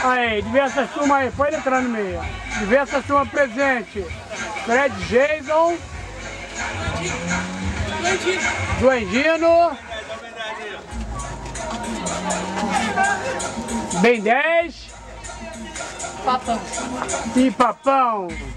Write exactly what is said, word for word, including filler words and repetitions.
Aí, diversas turmas aí, pode entrar no meio. Diversas turmas presentes. Fred Jason. Duendino. Ben dez. Papão. E Papão.